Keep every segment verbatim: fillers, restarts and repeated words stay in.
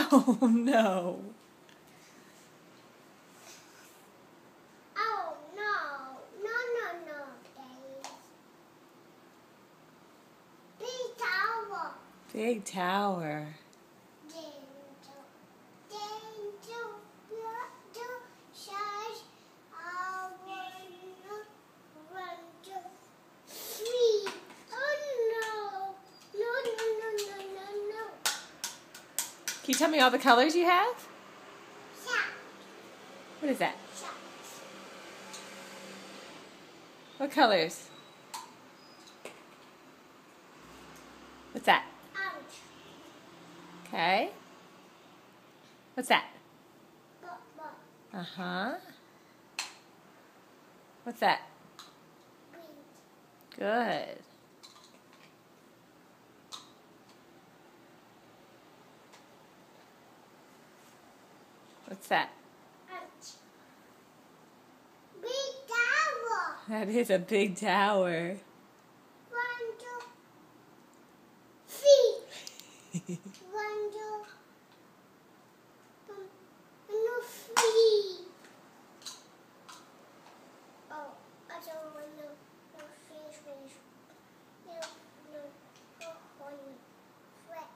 Oh no. Oh no. No, no, no, Daddy. Big tower. Big tower. Danger. Danger. Danger. Shine. I wanna run to free. Oh no. No, no, no, no, no, no. Can you tell me all the colors you have? Shot. What is that? Shot. What colors? What's that? Out. Okay. What's that? But, but. Uh-huh. What's that? Green. Good. What's that? Out. Big tower. That is a big tower. One, two, three. One, two, um, no, three. Oh, I don't want no, no, finish, finish. No, no, no, one, flat.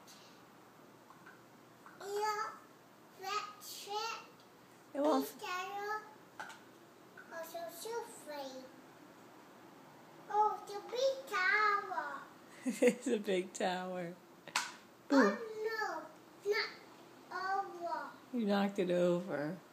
Yeah, flat, flat. It won't. Big tower. Also, so free. Oh, the big tower. It's a big tower. Oh no, not over. You knocked it over.